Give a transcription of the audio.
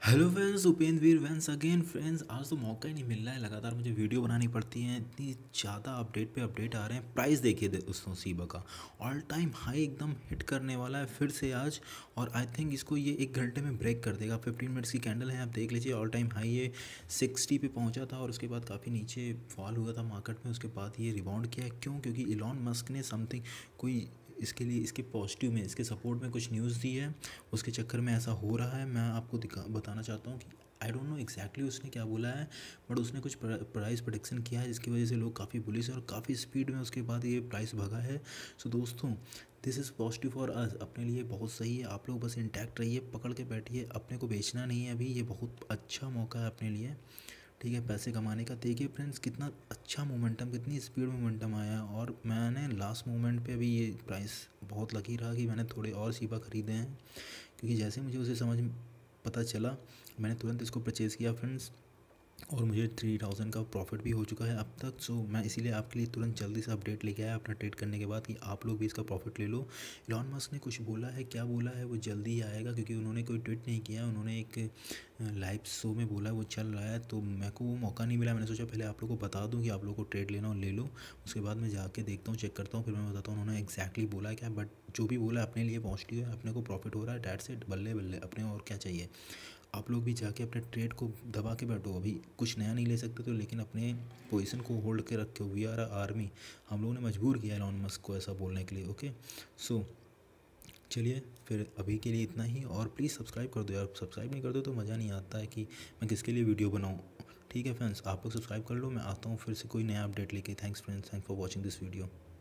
Hello friends, Upendra once again friends. आज तो मौका ही नहीं मिल रहा है, लगातार मुझे वीडियो बनानी पड़ती है। इतनी ज़्यादा अपडेट पे अपडेट आ रहे हैं। प्राइस देखिए दोस्तों, सीबा का ऑल टाइम हाई एकदम हिट करने वाला है फिर से आज। और आई थिंक इसको ये 1 घंटे में ब्रेक कर देगा। 15 मिनट्स की कैंडल है, आप देख लीजिए। ऑल टाइम हाई ये 60 पे पहुंचा था और उसके बाद काफ़ी नीचे फॉल हुआ था मार्केट में। उसके बाद ये रिबाउंड किया है। क्यों? क्योंकि इलॉन मस्क ने समथिंग कोई इसके लिए, इसके पॉजिटिव में, इसके सपोर्ट में कुछ न्यूज़ दी है। उसके चक्कर में ऐसा हो रहा है। मैं आपको बताना चाहता हूँ कि आई डोंट नो एग्जैक्टली उसने क्या बोला है, बट उसने कुछ प्राइस प्रोडिक्शन किया है जिसकी वजह से लोग काफ़ी बुलिश है और काफ़ी स्पीड में उसके बाद ये प्राइस भगा है। सो दोस्तों, this is positive for us. अपने लिए बहुत सही है। आप लोग बस इंटैक्ट रहिए, पकड़ के बैठिए। अपने को बेचना नहीं है अभी। ये बहुत अच्छा मौका है अपने लिए, ठीक है, पैसे कमाने का। देखिए फ्रेंड्स, कितना अच्छा मोमेंटम, कितनी स्पीड मोमेंटम आया है। और मैंने लास्ट मोमेंट पे अभी ये प्राइस बहुत लकी रहा कि मैंने थोड़े और सीबा ख़रीदे हैं, क्योंकि जैसे मुझे उसे पता चला, मैंने तुरंत इसको परचेज़ किया फ्रेंड्स। और मुझे 3000 का प्रॉफिट भी हो चुका है अब तक। सो मैं इसीलिए आपके लिए तुरंत जल्दी से अपडेट लेके आया अपना ट्रेड करने के बाद, कि आप लोग भी इसका प्रॉफिट ले लो। इलॉन मस्क ने कुछ बोला है, क्या बोला है वो जल्दी ही आएगा, क्योंकि उन्होंने कोई ट्वीट नहीं किया। उन्होंने एक लाइव शो में बोला, वो चल रहा है। तो मेरे को वो मौका नहीं मिला। मैंने सोचा पहले आप लोग को बता दूं कि आप लोग को ट्रेड लेना हो ले लो। उसके बाद मैं जाके देखता हूँ, चेक करता हूँ, फिर मैं बताता हूँ उन्होंने एग्जैक्टली बोला क्या। बट जो भी बोला अपने लिए पॉजिटिव है, अपने को प्रॉफिट हो रहा है, डैट से बल्ले बल्ले, अपने और क्या चाहिए। आप लोग भी जाके अपने ट्रेड को दबा के बैठो। अभी कुछ नया नहीं ले सकते तो, लेकिन अपने पोजीशन को होल्ड के रखो। We are army. हम लोगों ने मजबूर किया एलॉन मस्क को ऐसा बोलने के लिए। ओके, सो चलिए फिर अभी के लिए इतना ही। और प्लीज़ सब्सक्राइब कर दो यार। सब्सक्राइब नहीं कर दो तो मज़ा नहीं आता है कि मैं किसके लिए वीडियो बनाऊँ। ठीक है फ्रेंड्स, आप लोग सब्सक्राइब कर लो। मैं आता हूँ फिर से कोई नया अपडेट लेके। Thanks friends, thanks for watching this video.